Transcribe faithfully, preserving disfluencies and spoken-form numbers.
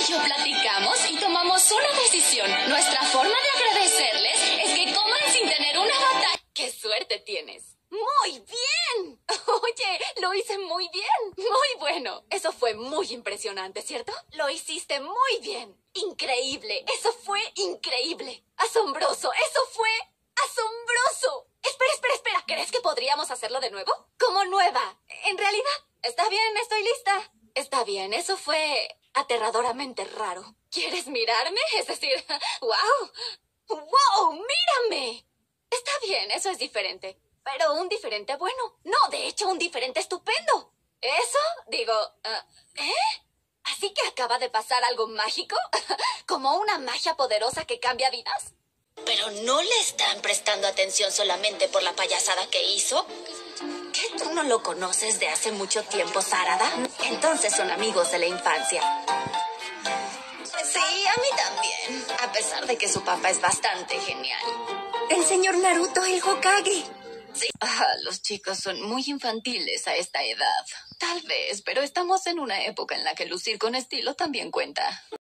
y yo platicamos y tomamos una decisión. Nuestra forma de agradecerles es que coman sin tener una batalla. ¡Qué suerte tienes! ¡Muy bien! Oye, lo hice muy bien. Muy bueno. Eso fue muy impresionante, ¿cierto? Lo hiciste muy bien. Increíble. Eso fue increíble. Asombroso. Eso fue asombroso. Espera, espera, espera. ¿Crees que podríamos hacerlo de nuevo? Como nueva. En realidad, está bien, estoy lista. Está bien, eso fue aterradoramente raro. ¿Quieres mirarme? Es decir, ¡wow! ¡Wow! ¡Mírame! Está bien, eso es diferente. Pero un diferente bueno. No, de hecho, un diferente estupendo. ¿Eso? Digo, uh, ¿eh? ¿Así que acaba de pasar algo mágico? ¿Como una magia poderosa que cambia vidas? ¿Pero no le están prestando atención solamente por la payasada que hizo? ¿Qué? ¿Tú no lo conoces de hace mucho tiempo, Sarada? Entonces son amigos de la infancia. Sí, a mí también. A pesar de que su papá es bastante genial. El señor Naruto, el Hokage. Sí. Ah, los chicos son muy infantiles a esta edad. Tal vez, pero estamos en una época en la que lucir con estilo también cuenta.